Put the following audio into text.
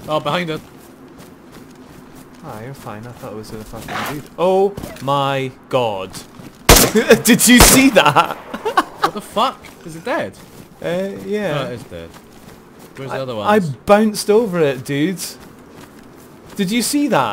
Oh, behind it. Ah, you're fine. I thought it was a fucking dude. Oh my god. Did you see that? What the fuck? Is it dead? Yeah. Oh, it is dead. Where's the other I ones? bounced over it, dude. Did you see that?